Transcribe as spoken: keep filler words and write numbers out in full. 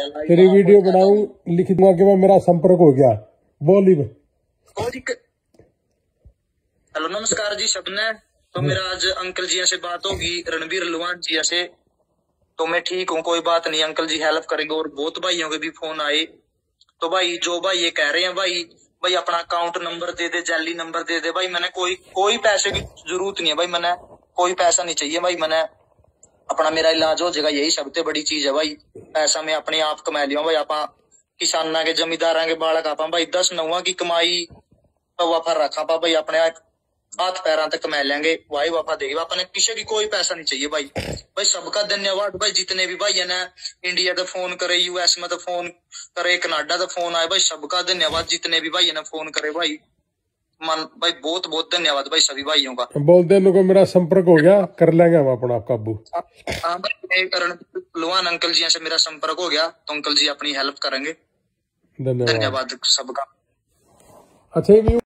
तेरी वीडियो बनाऊं, लिख दूंगा कि मैं मेरा संपर्क हो गया। बोल ही। हेलो नमस्कार जी सबने। तो मेरा आज अंकल जी से बात होगी, रणबीर लुहान जी से। तो मैं ठीक हूँ, कोई बात नहीं, अंकल जी हेल्प करेंगे। और बहुत भाइयों के भी फोन आए। तो भाई जो भाई ये कह रहे हैं भाई भाई अपना अकाउंट नंबर दे दे, जैली नंबर दे दे। भाई मैंने कोई कोई पैसे की जरूरत नहीं है भाई, मैंने कोई पैसा नहीं चाहिए भाई। मैंने अपना मेरा इलाज हो जाएगा, यही सबसे बड़ी चीज है भाई। पैसा मैं अपने आप कमा लिया भाई। आप किसाना के जमींदारा के बालक आप भाई दस नौवा की कमाई वफा रखा पा भाई, अपने हाथ पैरों तक कमा लेंगे भाई। वफा देगी अपने किसी की कोई पैसा नहीं चाहिए भाई। भाई सबका धन्यवाद भाई, जितने भी भाई है ना इंडिया तो फोन करे, यूएस में तो फोन करे, कनाडा तो फोन आए भाई, सबका धन्यवाद। जितने भी भाई है ना फोन करे भाई, मन भाई बहुत बहुत धन्यवाद भाई सभी भाइयों का। बोल दे लोगों मेरा संपर्क हो गया, कर लेंगे हम अपना काबू। हाँ भाई, लुहान अंकल जी से मेरा संपर्क हो गया तो अंकल जी अपनी हेल्प करेंगे। धन्यवाद धन्यवाद सबका। अच्छा।